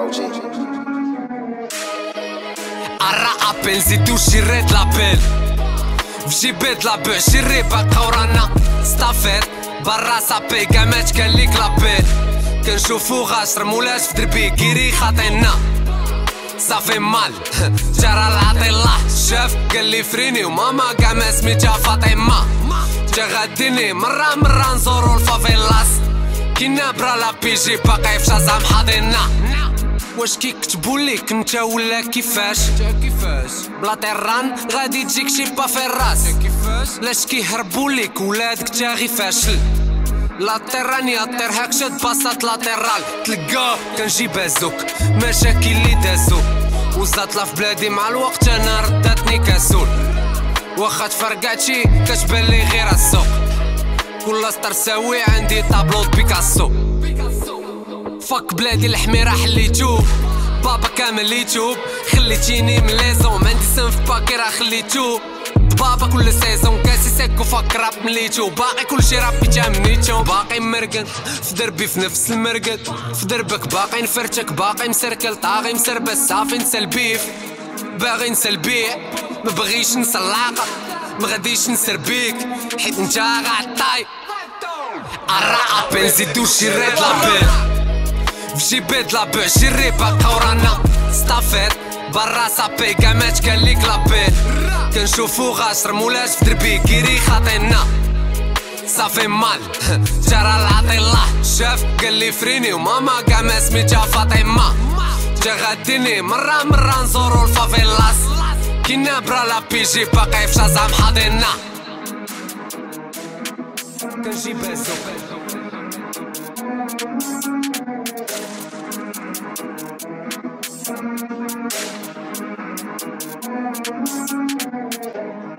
الراب نزيدو شريت لابيل في جيبات لابو شري باقا ورانا ستافيت برا صابي كاماتش كان ليك لابيل كنشوفو غاشر مولاش في دربي كيري خاطينا صافي مال جرى العطي الله شاف قال لي فريني وماما كاع ما سميتها فاطمه جا غاديني مرة نزورو الفافيلاس كينا برا لا بيجي باقي في شازام حاضينا واش كيكتبو ليك نتا ولا كيفاش بلا طيران غادي تجيك شي با في الراس لاش كيهربو ليك ولادك تا غي فاشل لا طيران يا طير هاك شاد باصات لاتيرال تلقاه كنجي بازوك مشاكل اللي دازو وزات لا في بلادي مع الوقت انا رداتني كسول واخا تفرقاتشي كتبان لي غير السوق كل سطر ساوي عندي طابلو بيكاسو فك بلادي الحميرة حليتو بابا كامل ليتوب خليتيني من ليزون عندي سن في باكي راه خليتو بابا كل سيزون كاسي سيك وفك راب مليتو باقي كلشي رابي تامنيتو باقي مرقد في دربي في نفس المرقد في دربك باقي نفرتك باقي مسركل طاغي مسربس صافي نسى البيف باغي نسى البيع مبغيش نسى العلاقة مغاديش نسر بيك حيت نتا غعطاي الراب نزيدو شريت لابيل في جيبات لابو شري باقا ورانا ستافيت برا صابي كاماتش كان ليك لابيل كنشوفو غاشر مولاش في دربي كيري خاطينا صافي مال جرى العطي الله شاف قال لي فريني وماما كاع ما سميتها فاطمه جا غاديني مرة نزورو الفافيلاس كينا برا لا بيجي باقي في شازام حاضينا كنجي بازو